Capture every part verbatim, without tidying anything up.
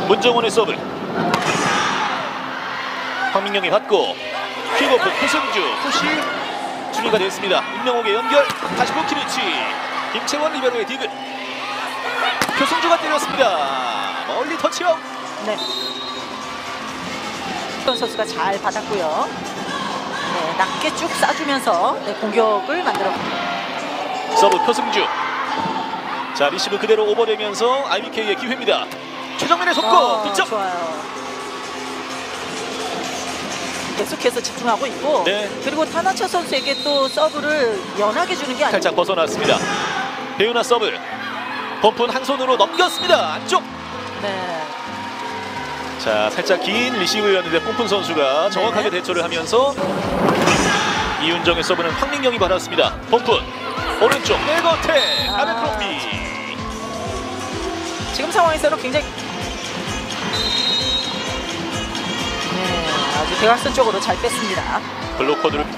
문정원의 서브. 황민경이 받고 퀵오프 표승주 푸시 준비가 됐습니다. 임명옥의 연결 다시 포키리치 김채원 리베로의 디그. 표승주가 때렸습니다. 멀리 터치아웃. 네. 선수가 잘 받았고요. 네, 낮게 쭉 쏴주면서 네, 공격을 만들어. 서브 표승주. 자 리시브 그대로 오버되면서 아이비케이의 기회입니다. 최정민의 속공 어, 득점. 좋아요. 계속해서 집중하고 있고 네. 그리고 타나차 선수에게 또 서브를 연하게 주는 게 아니고 살짝 벗어났습니다. 배우나 서브. 펌프는 한 손으로 넘겼습니다. 안쪽. 네. 자 살짝 긴 리시브였는데 pom픈 선수가 정확하게 네. 대처를 하면서 이윤정의 서브는 황민경이 받았습니다. 펌픈 오른쪽 백어택 아, 아베크롬비. 지금 상황에서는 굉장히 네, 아주 대각선 쪽으로 잘 뺐습니다. 블로커드를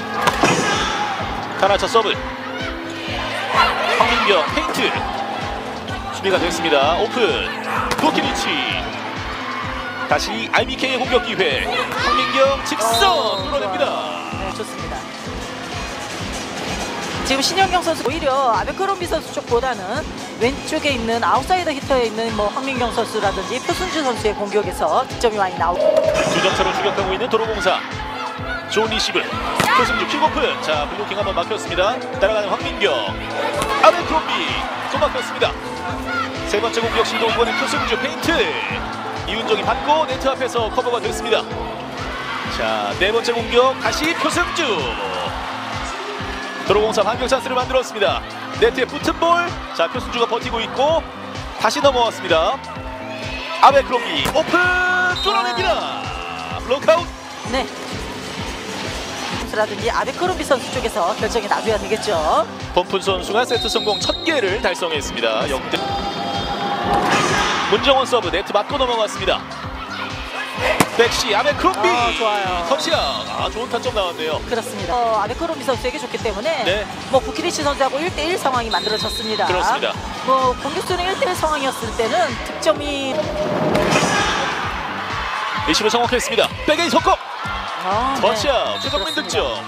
타나차 서브. 황민경 페인트 준비가 됐습니다. 오픈 도키리치. 다시 아이비케이의 공격 기회. 황민경 직선 어, 뚫어냅니다. 네, 좋습니다. 지금 신현경 선수 오히려 아베크롬비 선수 쪽보다는 왼쪽에 있는 아웃사이더 히터에 있는 뭐 황민경 선수라든지 표순주 선수의 공격에서 득점이 많이 나오고 두 점차로 추격하고 있는 도로공사. 좋은 리시브. 표승주 킥오프. 자 블로킹 한번 막혔습니다. 따라가는 황민경. 아베크롬비 또 막혔습니다. 세 번째 공격 시도 이번엔 표승주 페인트. 이윤정이 받고 네트 앞에서 커버가 됐습니다. 자 네 번째 공격 다시 표승주. 도로공사 반격 찬스를 만들었습니다. 네트에 붙은 볼. 자 표승주가 버티고 있고 다시 넘어왔습니다. 아베크롬비 오픈 뚫어냅니다. 블록아웃. 네. 선수라든지 아베크롬비 선수 쪽에서 결정이 나줘야 되겠죠. 펌픈 선수가 세트 성공 첫 개를 달성했습니다. 영 대 문정원 서브 네트 맞고 넘어갔습니다. 백시 아베크롬비 아, 좋아요. 터치아웃. 아 좋은 타점 나왔네요. 그렇습니다. 어, 아베크롬비 선수에게 좋기 때문에 네. 뭐 부키리치 선수하고 일 대 일 상황이 만들어졌습니다. 그렇습니다. 뭐 공격수는 일 대 일 상황이었을 때는 득점이 리시브 성공했습니다. 백에이 속공 아, 네. 터치아웃. 최정민 그렇습니다. 득점.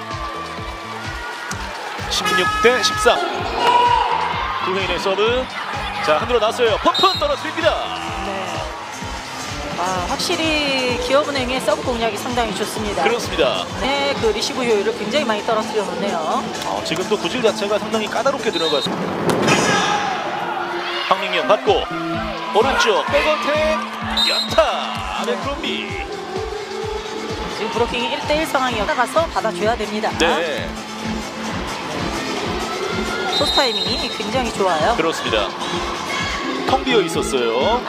십육 대 십삼. 구혜인의 서브. 자 흔들어 놨어요. 펌픈 떨어뜨립니다. 네. 아, 확실히 기업은행의 서브 공략이 상당히 좋습니다. 그렇습니다. 네, 그 리시브 효율을 굉장히 많이 떨어뜨려 놓네요. 어, 지금도 구질 자체가 상당히 까다롭게 들어갔습니다. 황민경 받고 오른쪽 백어택 연타 아베크롬비. 지금 브로킹이 일 대 일 상황이어 나가서 받아줘야 됩니다. 네 토스 타이밍이 굉장히 좋아요. 그렇습니다. 텅 비어 있었어요.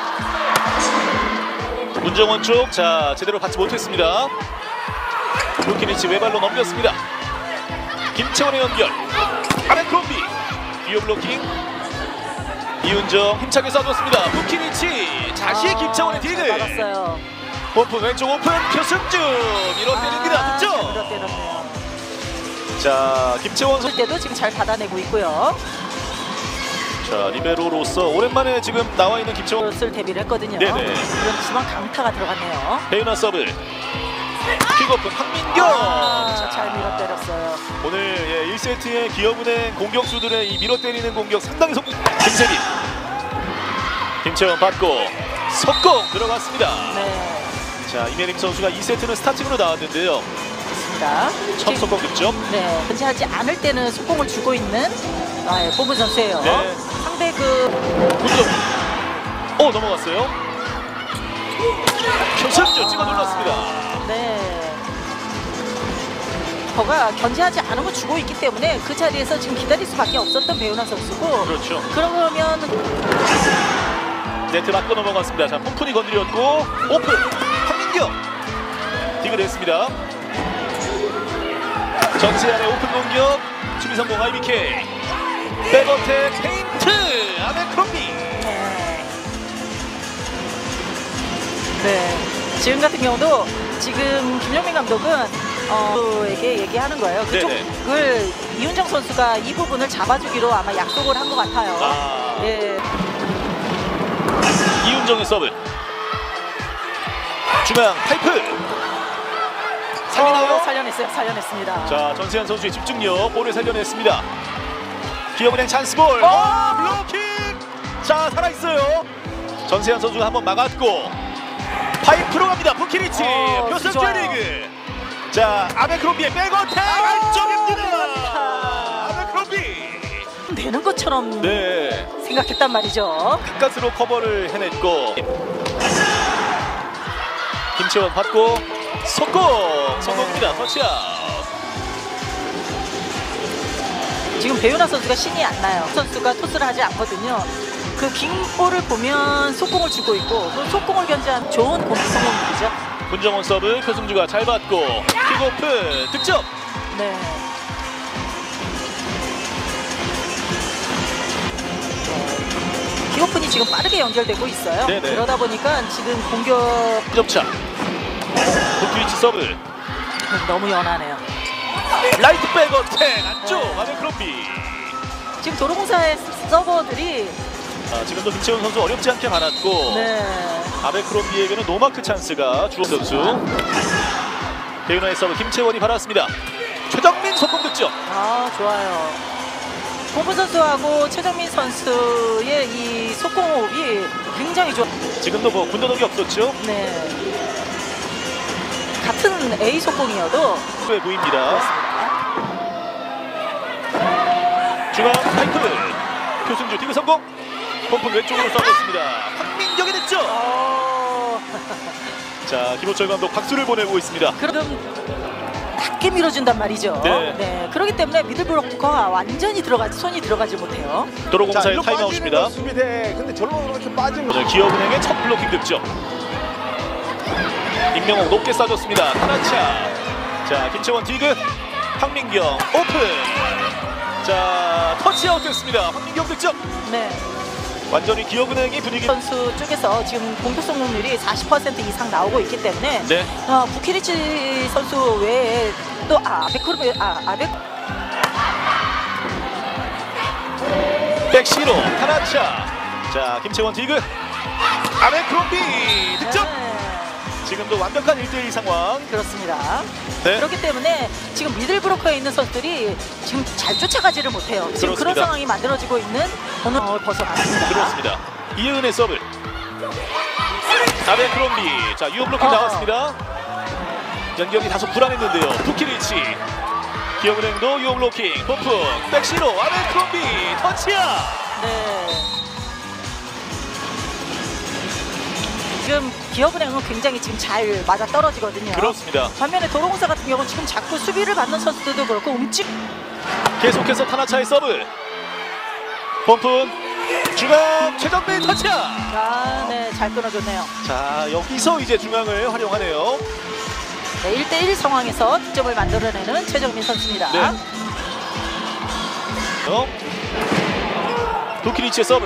문정원 쪽. 자 제대로 받지 못했습니다. 루키니치 외발로 넘겼습니다. 김채원의 연결. 아베크롬비 기어 블로킹. 이윤정 힘차게 쏴줬습니다. 루키니치 다시 아, 김채원의 디그. 받았어요. 오픈 왼쪽 오픈 표승주 밀어때립니다. 아, 득점. 잘 밀어때렸네요. 자 김채원 쏠 선수. 때도 지금 잘 받아내고 있고요. 자 리베로로서 오랜만에 지금 나와 있는 김채원. 쓸 데뷔를 했거든요. 네네. 그렇지만 강타가 들어갔네요. 배윤아 서브. 킥오프 황민경. 아, 자, 잘 밀어때렸어요. 오늘 예, 일 세트의 기업은행 공격수들의 이 밀어때리는 공격 상당히 속. 김세빈. 김채원 받고 속공 들어갔습니다. 네, 자 이메릭 선수가 이 세트는 스타팅으로 나왔는데요. 좋습니다. 첫 속공 득점. 네, 견제하지 않을 때는 속공을 주고 있는 아, 예, 보분 선수예요. 네. 상대 그 굿점. 오 넘어갔어요. 표승주 찍어 눌렀습니다. 네. 거가 견제하지 않으면 주고 있기 때문에 그 자리에서 지금 기다릴 수밖에 없었던 배우나 선수고. 그렇죠. 그러면 네트 맞고 넘어갔습니다. 자 pom픈이 건드렸고 오픈 황민경 디그 됐습니다. 전세안의 오픈 공격 수비 성공 아이비케이. 백어택 페인트 아베크롬비. 네. 네. 지금 같은 경우도 지금 김영민 감독은 어, 에게 얘기하는 거예요. 그쪽을 이윤정 선수가 이 부분을 잡아주기로 아마 약속을 한 것 같아요. 아. 예. 이윤정의 서브. 중앙 파이프 살리나요? 어, 살려냈어요. 살려냈습니다. 자, 전세현 선수의 집중력, 볼을 살려냈습니다. 기업은행 찬스볼. 어! 어, 블로킹. 자, 살아있어요. 전세현 선수가 한번 막았고 파이프로 갑니다. 부키리치 어, 표선 좋아요. 트레이닝. 자, 아베크롬비의 백어택 안쪽입니다. 아베크롬비 되는 것처럼 네, 생각했단 말이죠. 가까스로 커버를 해냈고 김채원 받고 속공 성공입니다. 터치아웃. 지금 배윤아 선수가 신이 안 나요. 선수가 토스를 하지 않거든요. 그 긴 볼을 보면 속공을 주고 있고 그 속공을 견제한 좋은 공격 성공률이죠. 문정원 서브 표승주가 잘 받고 킥오프 득점. 네. 킥오픈이 지금 빠르게 연결되고 있어요. 네네. 그러다 보니까 지금 공격 점차 부키리치 서브 너무 연하네요. 라이트 백어택 안쪽 네. 아베크롬비. 지금 도로공사의 서버들이 아, 지금도 김채원 선수 어렵지 않게 받았고 네. 아베크롬비에게는 노마크 찬스가 주호 선수. 배윤아의 서브 김채원이 받았습니다. 최정민 속공 득점. 아 좋아요. 공부 선수하고 최정민 선수의 이 속공호흡이 굉장히 좋아. 지금도 뭐 군더더기 없었죠. 네. 같은 A 속공이어도 네, 보입니다. 중앙 파이프 표승주 디그 성공. pomp 왼쪽으로 쏴줬습니다. 황민경의 득점. 어... 자, 김호철 감독 박수를 보내고 있습니다. 그럼 낮게 밀어준단 말이죠. 네. 그렇기 때문에 미들브로커가 완전히 들어가지 손이 들어가지 못해요. 도로공사의 타임아웃입니다. 수비대. 근데 저런 이렇게 빠진 거. 오늘 기업은행의 첫 블로킹 득점. 임명옥 높게 쏴줬습니다. 타나차. 자, 김채원 디그. 황민경 오픈. 자, 터치아웃 됐습니다. 황민경 득점. 네. 완전히 기업은행이 분위기. 선수 쪽에서 지금 공격 성공률이 사십 퍼센트 이상 나오고 있기 때문에 네. 어, 부키리치 선수 외에 또 아, 아베크롬 아, 아베 백시로 타나차. 자, 김채원 디그. 아베크롬비 득점. 네. 지금도 완벽한 일 대일 상황. 그렇습니다. 네. 그렇기 때문에 지금 미들브로커에 있는 선수들이 지금 잘 쫓아가지를 못해요. 지금 그렇습니다. 그런 상황이 만들어지고 있는 오늘 벗어났습니다. 그렇습니다. 이은의 서브. 아베크롬비. 자, 유효 블로킹 어. 나왔습니다. 연결이 다소 불안했는데요. 부키리치. 기업은행도 유효 블로킹. 펌프. 백시로 아베크롬비 터치야. 네. 지금 기업은행은 굉장히 지금 잘 맞아 떨어지거든요. 그렇습니다. 반면에 도로공사 같은 경우는 지금 자꾸 수비를 받는 선수들도 그렇고 움직. 계속해서 타나차의 서브. 펌프. 중앙 최정민 터치야. 아, 네, 잘 끊어줬네요. 자, 여기서 이제 중앙을 활용하네요. 네, 일 대일 상황에서 득점을 만들어내는 최정민 선수입니다. 네. 어? 도키리치의 서브.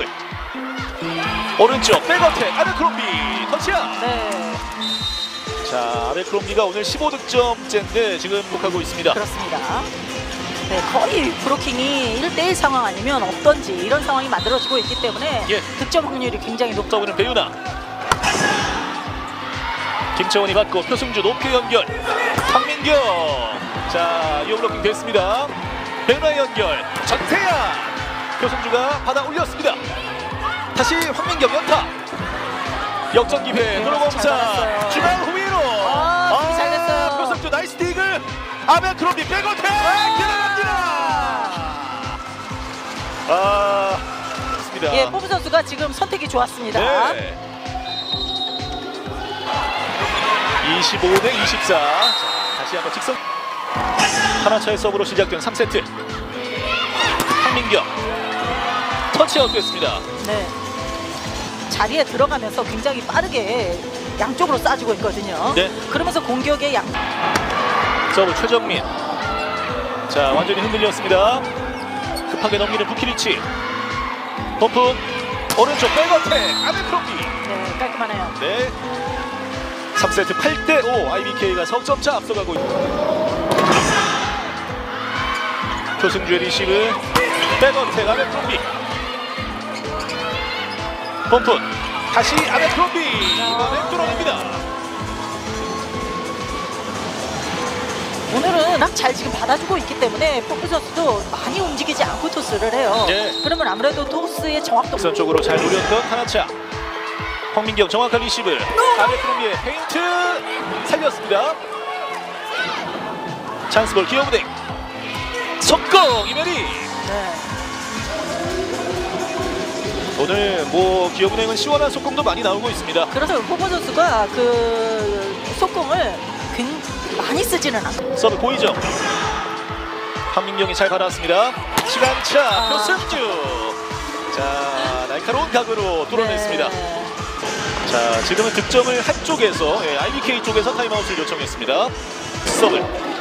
오른쪽 백어택 아베크롬비 터치야. 네, 자, 아베크롬비가 오늘 십오 득점째인데 지금 복하고 있습니다. 그렇습니다. 네, 거의 브로킹이 일 대일 상황 아니면 없던지 이런 상황이 만들어지고 있기 때문에 예. 득점 확률이 굉장히 높죠. 서브는 배윤아. 김채원이 받고 표승주 높게 연결. 황민경. 자, 이어 블로킹 됐습니다. 배윤아의 연결. 전태양. 표승주가 받아 올렸습니다. 다시 황민경 연타. 역전 기회. 네, 잘 도로공사 받았어요. 중앙 후위로. 아, 수비 잘 됐어요. 표승주 나이스 디그. 아베크롬비 백어택 들어갑니다. 아, 좋습니다. 예, 포부 선수가 지금 선택이 좋았습니다. 네. 이십오 대 이십사. 자, 다시 한번 직선. 하나차의 서브로 시작된 삼 세트. 황민경 터치아웃 됐습니다. 네. 자리에 들어가면서 굉장히 빠르게 양쪽으로 쏴주고 있거든요. 네. 그러면서 공격의 양. 서브 최정민. 자, 완전히 흔들렸습니다. 급하게 넘기는 부키리치. 펌프. 오른쪽 백어택 아베크롬비. 네, 깔끔하네요. 네. 삼 세트 팔 대 오. 아이비케이가 석점차 앞서가고 있습니다. 표승주의 리시브. 백어택 아베크롬비. 펌프. 다시 아베크롬비. 이번엔 뚫어냅니다. 오늘은 딱 잘 지금 받아주고 있기 때문에 포크 선수도 많이 움직이지 않고 토스를 해요. 네. 그러면 아무래도 토스의 정확도 선 쪽으로 잘 노렸던 하나차. 황민경 정확한 리시브. 아베트롬비의 페인트 살렸습니다. 찬스볼 기어부대. 속공 이메리. 네. 오늘 뭐 기업은행은 시원한 속공도 많이 나오고 있습니다. 그래서 포크 선수가 그 속공을 굉 많이 쓰지는 않아요. 서브 고이정. 황민경이 잘 받았습니다. 시간차 아. 표승주. 자 날카로운 각으로 뚫어냈습니다. 네. 자 지금은 득점을 한쪽에서 예, 아이비케이 쪽에서 타임아웃을 요청했습니다. 서브.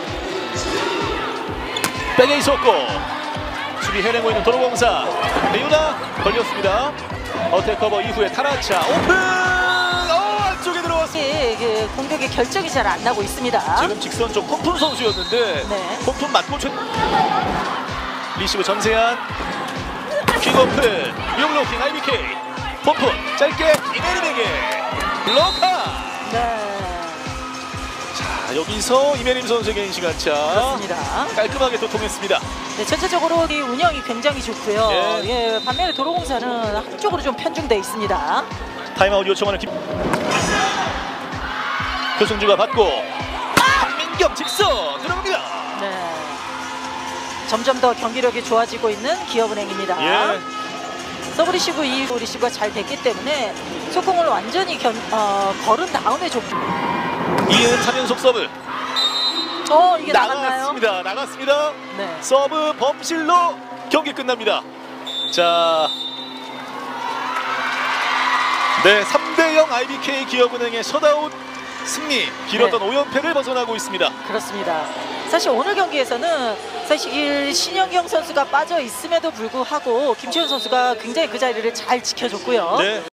백에 있었고 수비 해내고 있는 도로공사. 레유나 걸렸습니다. 어택 커버 이후에 타라차 오픈. 어 안쪽에 들어왔습니다. 이게 그 공격의 결정이 잘 안 나고 있습니다. 지금 직선 쪽 폼푼 선수였는데 네. 폼푼 맞고 최... 리시브 전세한 킥오프 유블로킹 아이비케이 폼푼 짧게 이메림에게 블로카. 네. 자 여기서 이메림 선수의 개인 시간차 그렇습니다. 깔끔하게 또 통했습니다. 네, 전체적으로 이 운영이 굉장히 좋고요. 예. 예, 반면에 도로공사는 한쪽으로 좀 편중돼 있습니다. 타임아웃 요청하는 김 표승주가 받고 황민경 직선 들어갑니다. 네. 점점 더 경기력이 좋아지고 있는 기업은행입니다. 예. 서브 리시브 이후 리시브가 잘 됐기 때문에 속공을 완전히 견, 어, 걸은 다음에 좀 이은 삼 연속 서브 어, 이게 나갔나요? 나갔습니다. 나갔습니다. 네. 서브 범실로 경기 끝납니다. 자, 네 삼 대 영 아이비케이 기업은행의 셧아웃 승리. 길었던 네. 오 연패를 벗어나고 있습니다. 그렇습니다. 사실 오늘 경기에서는 사실 신영경 선수가 빠져 있음에도 불구하고 김채훈 선수가 굉장히 그 자리를 잘 지켜줬고요. 네.